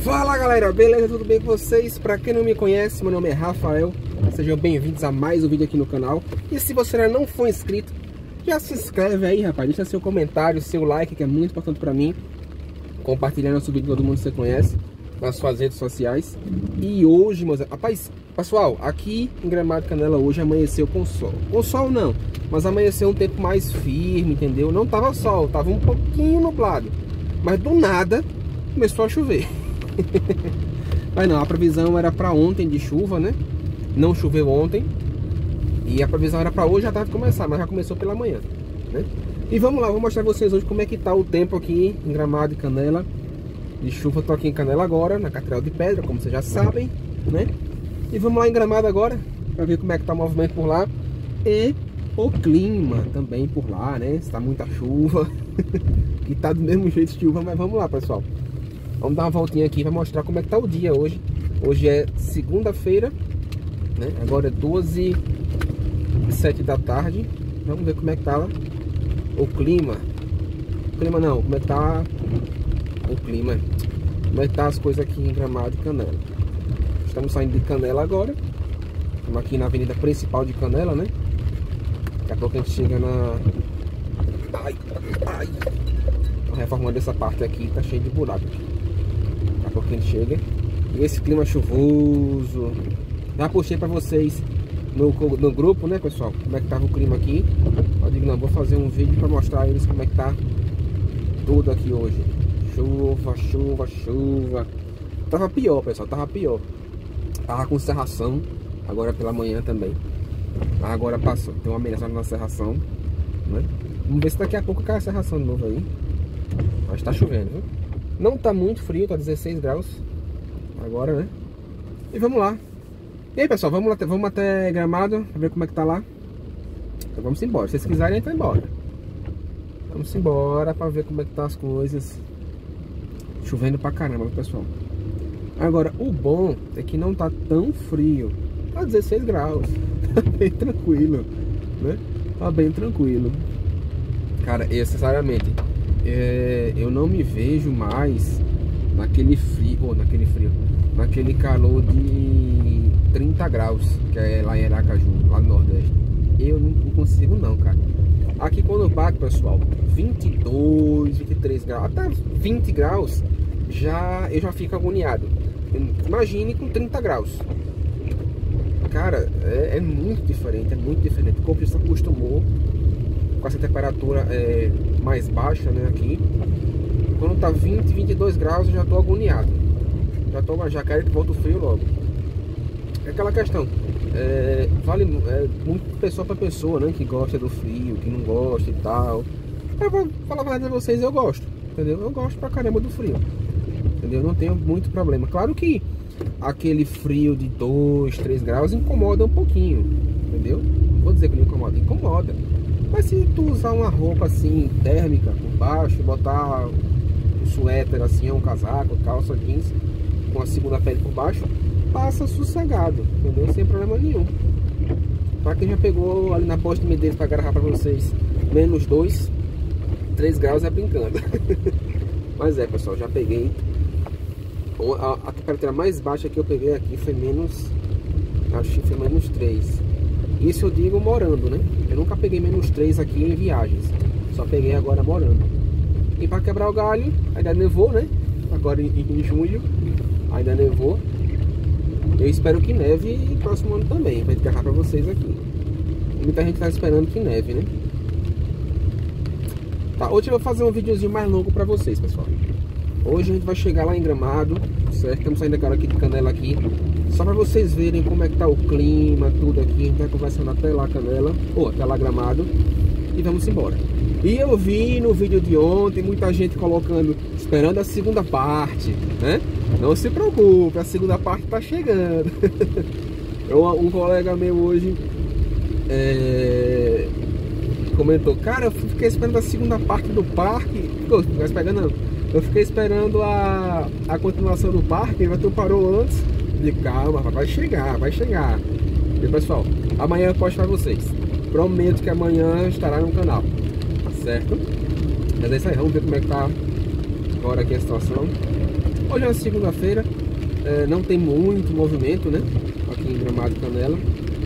Fala galera, beleza? Tudo bem com vocês? Pra quem não me conhece, meu nome é Rafael. Sejam bem-vindos a mais um vídeo aqui no canal. E se você ainda não for inscrito, já se inscreve aí, rapaz. Deixa seu comentário, seu like, que é muito importante pra mim. Compartilhar nosso vídeo com todo mundo que você conhece nas suas redes sociais. E hoje, meus... rapaz, pessoal, aqui em Gramado Canela hoje amanheceu com sol. Com sol não, mas amanheceu um tempo mais firme, entendeu? Não tava sol, tava um pouquinho nublado. Mas do nada começou a chover. Mas não, a previsão era para ontem de chuva, né? Não choveu ontem. E a previsão era para hoje, já tava começar, mas já começou pela manhã, né? E vamos lá, vou mostrar pra vocês hoje como é que tá o tempo aqui em Gramado e Canela. De chuva, tô aqui em Canela agora, na Catedral de Pedra, como vocês já sabem, né? E vamos lá em Gramado agora, para ver como é que tá o movimento por lá. E o clima também por lá, né? Se tá muita chuva. Que tá do mesmo jeito de chuva, mas vamos lá, pessoal. Vamos dar uma voltinha aqui para mostrar como é que tá o dia hoje. Hoje é segunda-feira, né? Agora é 12h07 da tarde. Vamos ver como é que tá o clima. Clima não, como é que tá o clima. Como é que tá as coisas aqui em Gramado e Canela. Estamos saindo de Canela agora. Estamos aqui na avenida principal de Canela, né? Daqui a pouco a gente chega na... Ai. A reforma dessa parte aqui tá cheia de buraco. Daqui a pouco a gente chega. E esse clima chuvoso. Já postei pra vocês no grupo, né, pessoal? Como é que tava o clima aqui. Eu digo, não, vou fazer um vídeo pra mostrar a eles como é que tá tudo aqui hoje. Chuva, chuva, chuva. Tava pior, pessoal, tava pior. Tava com cerração agora pela manhã também. Agora passou, tem uma ameaça na cerração, né? Vamos ver se daqui a pouco cai a cerração de novo aí. Mas tá chovendo, viu? Não tá muito frio, tá 16 graus agora, né? E vamos lá. E aí, pessoal, vamos até Gramado pra ver como é que tá lá. Então vamos embora, se vocês quiserem, a gente vai embora. Vamos embora pra ver como é que tá as coisas. Chovendo pra caramba, pessoal. Agora, o bom é que não tá tão frio. Tá 16 graus. Tá bem tranquilo, né? Tá bem tranquilo. Cara, sinceramente, eu não me vejo mais naquele frio, naquele calor de 30 graus, que é lá em Aracaju, lá no Nordeste. Eu não consigo não, cara. Aqui quando bate, pessoal, 22, 23 graus, até 20 graus, eu já fico agoniado. Imagine com 30 graus. Cara, é muito diferente, O corpo se acostumou com essa temperatura mais baixa, né, aqui. Quando tá 20, 22 graus, eu já tô agoniado. Já quero que volte o frio logo. É aquela questão, vale muito pessoa para pessoa, né, que gosta do frio, que não gosta e tal. Eu vou falar a verdade a vocês, eu gosto, entendeu? Eu gosto pra caramba do frio, entendeu? Não tenho muito problema. Claro que aquele frio de 2, 3 graus incomoda um pouquinho, entendeu? Não vou dizer que não incomoda, incomoda. Mas se tu usar uma roupa assim térmica por baixo, botar um suéter assim, um casaco, calça jeans com a segunda pele por baixo, passa sossegado, entendeu? Sem problema nenhum. Pra quem já pegou ali na Posta de Medeiros pra gravar pra vocês, menos 2, 3 graus é brincando. Mas pessoal, já peguei. A temperatura mais baixa que eu peguei aqui foi acho que foi menos 3. Isso eu digo morando, né? Eu nunca peguei menos 3 aqui em viagens. Só peguei agora morando. E para quebrar o galho, ainda nevou, né? Agora em junho, ainda nevou. Eu espero que neve próximo ano também, pra gravar pra vocês aqui. Muita gente tá esperando que neve, né? Tá, hoje eu vou fazer um videozinho mais longo pra vocês, pessoal. Hoje a gente vai chegar lá em Gramado, certo? Estamos saindo agora aqui de Canela aqui. Só para vocês verem como é que tá o clima, tudo aqui. A gente vai conversando até lá Canela, ou até lá Gramado. E vamos embora. E eu vi no vídeo de ontem muita gente colocando, esperando a segunda parte, né? Não se preocupe, a segunda parte tá chegando. Um colega meu hoje comentou, cara, eu fiquei esperando a segunda parte do parque. Eu fiquei esperando a continuação do parque, mas tu parou antes. De calma, vai chegar. E pessoal, amanhã eu posto pra vocês. Prometo que amanhã estará no canal, certo? Mas é isso aí, vamos ver como é que tá agora aqui a situação. Hoje é uma segunda-feira, não tem muito movimento, né? Aqui em Gramado e Canela.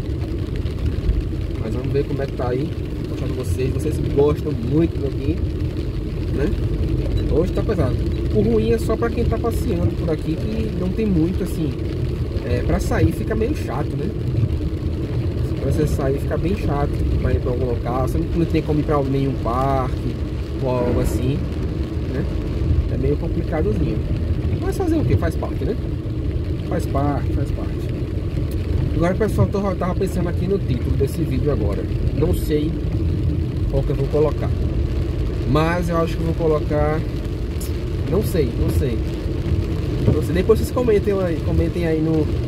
Mas vamos ver como é que tá aí. Vou mostrar pra vocês gostam muito daqui, né? Hoje tá pesado. O ruim é só pra quem tá passeando por aqui, que não tem muito assim. Pra sair fica meio chato, né? Pra você sair fica bem chato pra ir pra algum local. Você não tem como ir pra nenhum parque ou algo assim, né? É meio complicadozinho. Mas fazer o que? Faz parte, né? Faz parte. Agora, pessoal, eu tava pensando aqui no título desse vídeo agora. Não sei qual que eu vou colocar. Mas eu acho que eu vou colocar... Não sei. Depois vocês comentem aí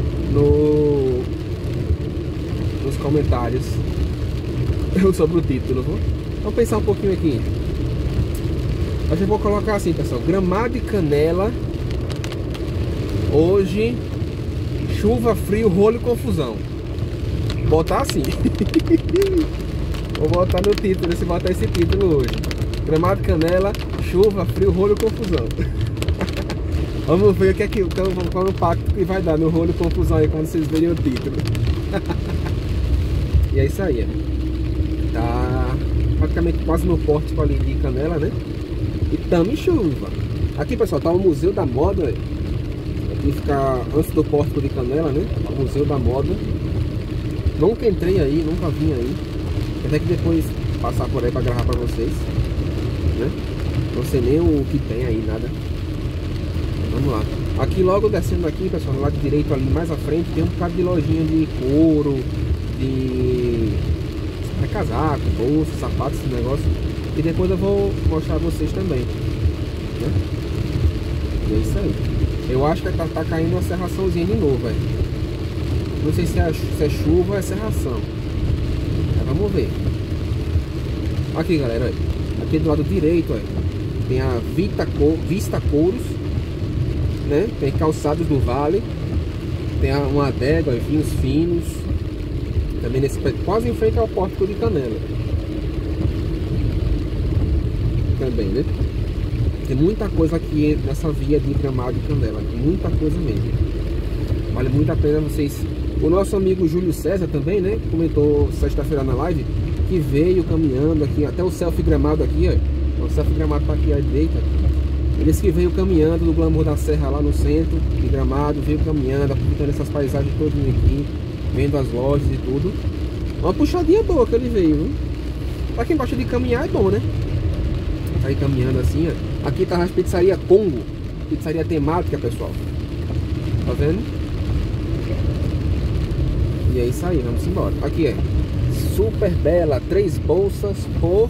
nos comentários sobre o título. Vamos pensar um pouquinho aqui. Acho que eu vou colocar assim, pessoal: Gramado e Canela. Hoje, chuva, frio, rolo e confusão. Botar assim. Vou botar no título, se botar esse título hoje: Gramado e Canela, chuva, frio, rolo e confusão. Vamos ver o que é que qual o impacto que vai dar no rolo e confusão aí quando vocês verem o título. E é isso aí. Tá praticamente quase no pórtico ali de Canela, né? E tamo em chuva. Aqui, pessoal, tá o Museu da Moda. Aqui fica antes do pórtico de Canela, né? O Museu da Moda. Nunca entrei aí, nunca vim aí. Até que depois passar por aí pra gravar pra vocês, né? Não sei nem o que tem aí, nada. Vamos lá. Aqui logo descendo aqui, pessoal, no lado direito ali mais à frente, tem um bocado de lojinha de couro, de casaco, bolsa, sapato, esse negócio. E depois eu vou mostrar a vocês também, né? E é isso aí. Eu acho que tá caindo uma serraçãozinha de novo, velho. Não sei se é chuva ou é serração. Mas vamos ver. Aqui, galera, ó. Aqui do lado direito, ó, tem a Vista Couros, né? Tem Calçados do Vale. Tem uma adega, ó, vinhos finos. Também quase em frente ao pórtico de Canela. Também, né? Tem muita coisa aqui nessa via de Gramado e Canela. Muita coisa mesmo. Vale muito a pena vocês... O nosso amigo Júlio César também, né? Comentou sexta-feira na live que veio caminhando aqui. Até o Selfie Gramado aqui, ó. O Selfie Gramado tá aqui à direita. Ele disse que veio caminhando do Glamour da Serra lá no centro de Gramado. Veio caminhando, aproveitando essas paisagens todas aqui, vendo as lojas e tudo. Uma puxadinha boa que ele veio, viu? Pra quem gosta de caminhar é bom, né? Tá aí caminhando assim, ó. Aqui tá a pizzaria Congo. Pizzaria temática, pessoal. Tá vendo? E é isso aí, vamos embora. Aqui é Super Bela, 3 bolsas por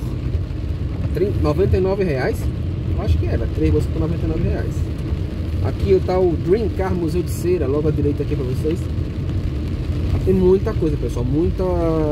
R$99. Acho que era, 3 bolsas por R$99. Aqui tá o Dream Car Museu de Cera, logo à direita aqui pra vocês. Tem muita coisa, pessoal, muita,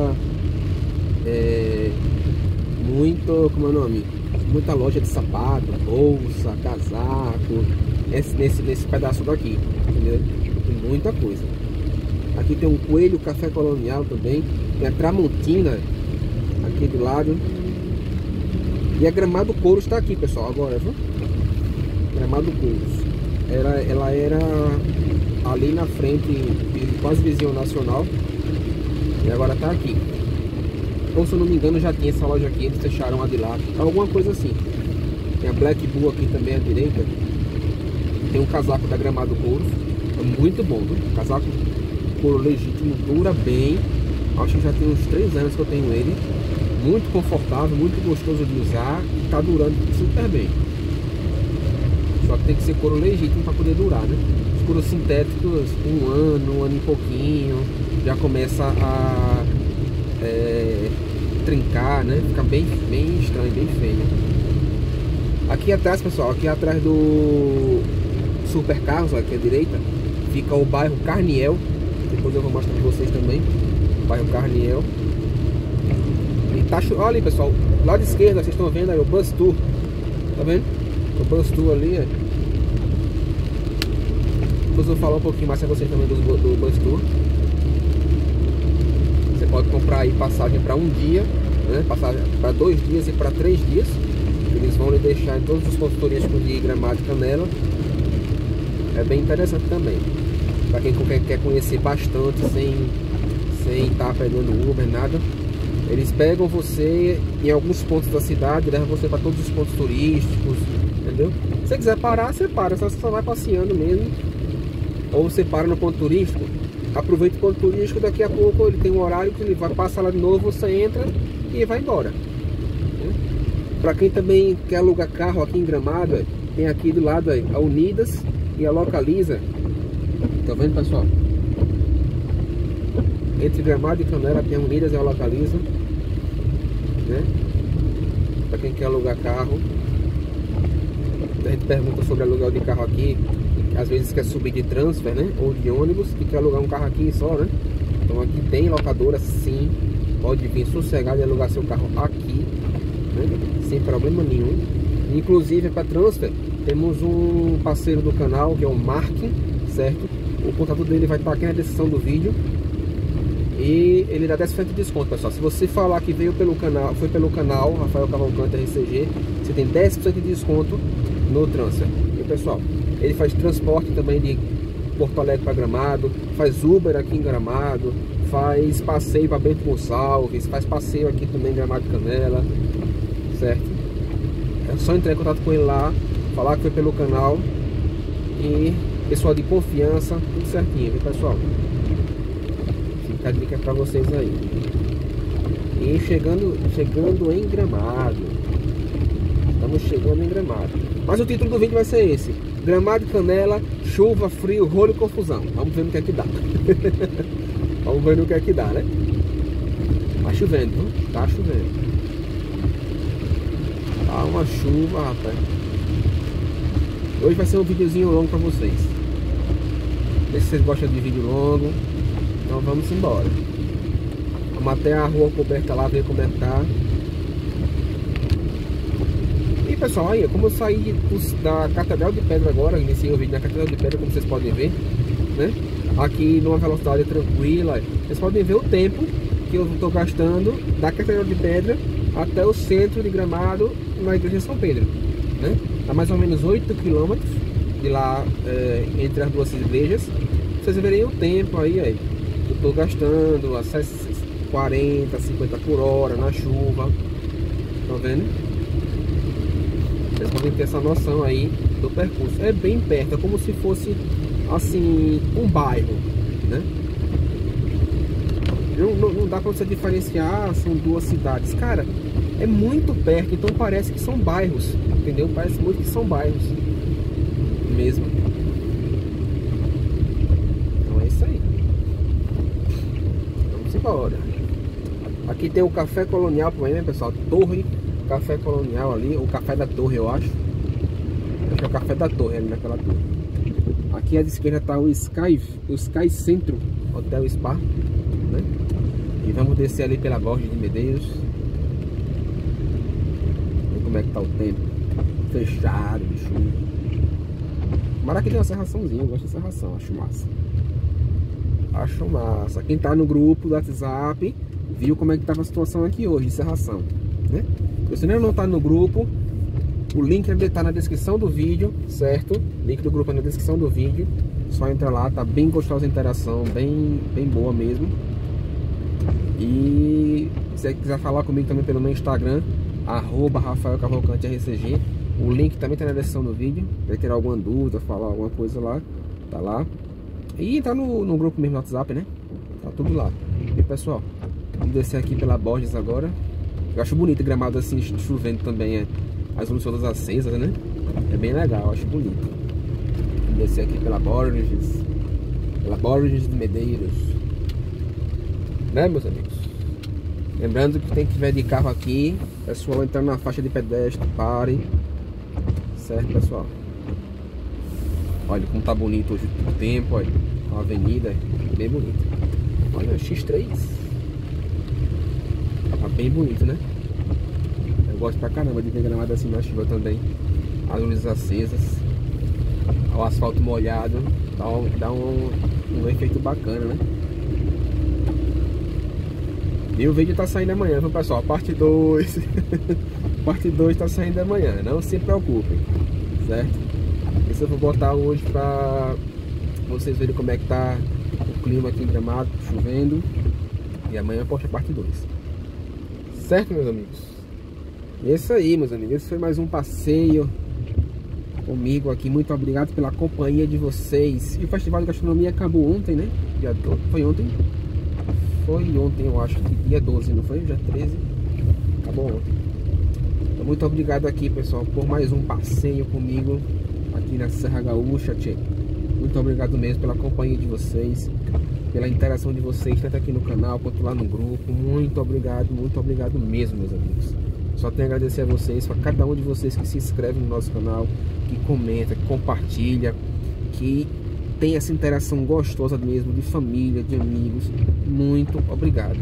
como é o nome? Muita loja de sapato, bolsa, casaco, nesse pedaço daqui, entendeu? Tem muita coisa. Aqui tem um Coelho Café Colonial também, tem a Tramontina aqui do lado. E a Gramado Couros está aqui, pessoal, agora, viu? Gramado Couros. Ela era ali na frente, quase vizinho nacional, e agora tá aqui. Ou se eu não me engano já tinha essa loja aqui, eles fecharam a de lá, alguma coisa assim. Tem a Black Bull aqui também à direita. Tem um casaco da Gramado Couros, é muito bom, viu? Casaco couro legítimo, dura bem. Acho que já tem uns 3 anos que eu tenho ele. Muito confortável, muito gostoso de usar e tá durando super bem. Só que tem que ser couro legítimo para poder durar, né? Os couros sintéticos, um ano e pouquinho, já começa a trincar, né? Fica bem estranho, bem feio. Aqui atrás, pessoal, aqui atrás do Super Carros, aqui à direita, fica o bairro Carniel. Depois eu vou mostrar para vocês também o bairro Carniel. E tá, olha ali, pessoal, lado esquerdo, vocês estão vendo aí o Bus Tour. Tá vendo? O Bus Tour ali, ó. Depois eu vou falar um pouquinho mais para vocês também do Bus Tour. Você pode comprar aí passagem para um dia, né? Passagem para 2 dias e para 3 dias. Eles vão lhe deixar em todos os pontos turísticos de Gramado e Canela. É bem interessante também. Para quem quer conhecer bastante sem estar pegando Uber, nada. Eles pegam você em alguns pontos da cidade, levam você para todos os pontos turísticos, entendeu? Se você quiser parar, você para, você só vai passeando mesmo. Ou você para no ponto turístico, aproveita o ponto turístico, daqui a pouco ele tem um horário que ele vai passar lá de novo, você entra e vai embora. Para quem também quer alugar carro aqui em Gramado, tem aqui do lado aí, a Unidas e a Localiza. Tá vendo, pessoal? Entre Gramado e Canela tem a Unidas e a Localiza, né? Para quem quer alugar carro. A gente pergunta sobre aluguel de carro aqui. Às vezes quer subir de transfer, né? Ou de ônibus e quer alugar um carro aqui só, né? Então aqui tem locadora, sim. Pode vir sossegado e alugar seu carro aqui, né? Sem problema nenhum. Inclusive para transfer temos um parceiro do canal que é o Mark, certo? O contato dele vai estar aqui na descrição do vídeo. E ele dá 10% de desconto, pessoal. Se você falar que veio pelo canal, foi pelo canal Rafael Cavalcante RCG, você tem 10% de desconto no transfer. E pessoal, ele faz transporte também de Porto Alegre para Gramado, faz Uber aqui em Gramado, faz passeio para Bento Gonçalves, faz passeio aqui também em Gramado Canela, certo? É só entrar em contato com ele lá, falar que foi pelo canal e pessoal de confiança, tudo certinho, viu, pessoal? Fica a dica para vocês aí. E chegando em Gramado. Estamos chegando em Gramado. Mas o título do vídeo vai ser esse: Gramado, Canela, chuva, frio, rolo e confusão. Vamos ver no que é que dá. Vamos ver no que é que dá, né? Tá chovendo, viu? Tá chovendo. Tá uma chuva, rapaz. Hoje vai ser um videozinho longo pra vocês. Não sei se vocês gostam de vídeo longo. Então vamos embora. Vamos até a rua coberta lá, ver como é que tá. E pessoal, aí como eu saí da Catedral de Pedra agora, iniciei o vídeo na Catedral de Pedra, como vocês podem ver, né? Aqui numa velocidade tranquila, vocês podem ver o tempo que eu estou gastando da Catedral de Pedra até o centro de Gramado, na Igreja de São Pedro, né? Dá mais ou menos 8 km de lá, entre as duas igrejas. Vocês verem o tempo aí, eu estou gastando a 40, 50 por hora na chuva. Estão vendo? Vocês podem ter essa noção aí do percurso. É bem perto, é como se fosse assim um bairro, né? Não dá pra você diferenciar, são duas cidades. Cara, é muito perto, então parece que são bairros, entendeu? Parece muito que são bairros mesmo. Então é isso aí. Vamos embora. Aqui tem o Café Colonial também, né, pessoal? Torre Café Colonial ali, o Café da Torre, eu acho. Acho que é o Café da Torre ali naquela torre. Aqui à esquerda tá o Sky Centro Hotel Spa, né? E vamos descer ali pela Borges de Medeiros. Ver como é que tá o tempo. Fechado, de chuva. Mas aqui tem uma serraçãozinha, eu gosto de serração, acho massa. Acho massa. Quem tá no grupo do WhatsApp viu como é que tava a situação aqui hoje de serração, né? Se você não tá no grupo, o link tá na descrição do vídeo, certo? O link do grupo é na descrição do vídeo. Só entra lá, tá bem gostosa a interação, bem boa mesmo. E se você quiser falar comigo também pelo meu Instagram, @RafaelCavalcanteRCG, o link também tá na descrição do vídeo. Vai ter alguma dúvida, falar alguma coisa lá, tá lá. E tá no grupo mesmo no WhatsApp, né? Tá tudo lá. E pessoal, vamos descer aqui pela Borges agora. Eu acho bonito Gramado assim, chovendo também, as luzes todas acesas, né? É bem legal, eu acho bonito. Vamos descer aqui pela Borges de Medeiros, né, meus amigos? Lembrando que quem tiver de carro aqui, pessoal, entrando na faixa de pedestre, pare. Certo, pessoal? Olha como tá bonito hoje o tempo, olha. A avenida bem bonita. Olha, X3. Tá bem bonito, né? Eu gosto pra caramba de ver Gramado assim na chuva também. As luzes acesas, o asfalto molhado, dá um efeito bacana, né? E o vídeo tá saindo amanhã, viu, pessoal? Parte 2. Parte 2 tá saindo amanhã, não se preocupem, certo? eu vou botar hoje pra vocês verem como é que tá o clima aqui em Gramado, chovendo. E amanhã eu posto a parte 2. Certo, meus amigos? E é isso aí, meus amigos. Esse foi mais um passeio comigo aqui. Muito obrigado pela companhia de vocês. E o Festival de Gastronomia acabou ontem, né? Dia 12. Foi ontem? Foi ontem, eu acho que dia 12, não foi? Dia 13. Acabou ontem. Então, muito obrigado aqui, pessoal, por mais um passeio comigo aqui na Serra Gaúcha, tchê. Muito obrigado mesmo pela companhia de vocês, pela interação de vocês, tanto aqui no canal quanto lá no grupo. Muito obrigado mesmo, meus amigos. Só tenho a agradecer a vocês, para cada um de vocês que se inscreve no nosso canal, que comenta, que compartilha, que tem essa interação gostosa mesmo, de família, de amigos. Muito obrigado.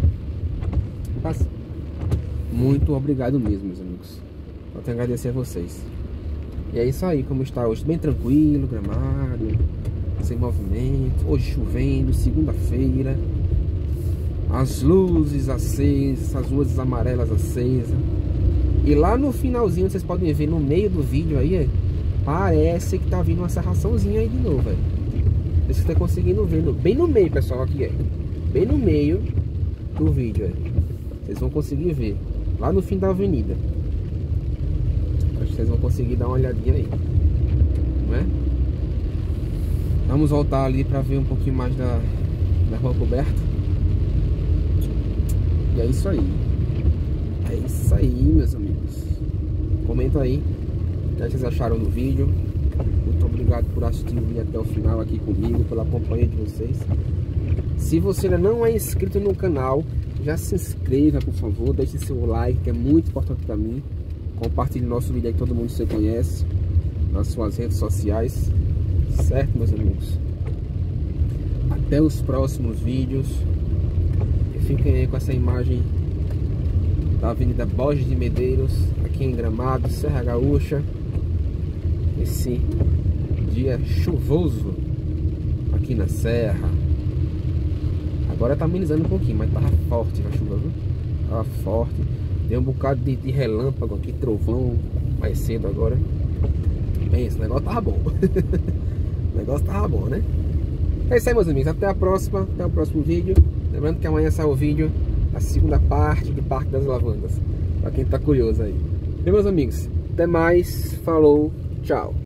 Muito obrigado mesmo, meus amigos. Só tenho a agradecer a vocês. E é isso aí, como está hoje, bem tranquilo, Gramado, sem movimento, hoje chovendo, segunda-feira, as luzes acesas, as luzes amarelas acesas. E lá no finalzinho, vocês podem ver no meio do vídeo aí, parece que tá vindo uma serraçãozinha aí de novo, velho. Vocês estão conseguindo ver, bem no meio, pessoal, aqui, bem no meio do vídeo, vocês vão conseguir ver, lá no fim da avenida. Acho que vocês vão conseguir dar uma olhadinha aí, não é? Vamos voltar ali para ver um pouquinho mais da rua coberta. E é isso aí. É isso aí, meus amigos. Comenta aí o que vocês acharam do vídeo. Muito obrigado por assistir o vídeo até o final aqui comigo, pela companhia de vocês. Se você ainda não é inscrito no canal, já se inscreva, por favor. Deixe seu like, que é muito importante para mim. Compartilhe nosso vídeo aí que todo mundo se conhece nas suas redes sociais. Certo, meus amigos? Até os próximos vídeos. E fiquem aí com essa imagem da Avenida Borges de Medeiros, aqui em Gramado, Serra Gaúcha. Esse dia chuvoso aqui na Serra. Agora tá amenizando um pouquinho, mas tava forte a chuva, viu? Tava forte. Deu um bocado de relâmpago aqui, trovão mais cedo agora. Bem, esse negócio tava bom. O negócio tava bom, né? É isso aí, meus amigos. Até a próxima. Até o próximo vídeo. Lembrando que amanhã sai o vídeo, a segunda parte do Parque das Lavandas, pra quem tá curioso aí. E, meus amigos, até mais. Falou, tchau.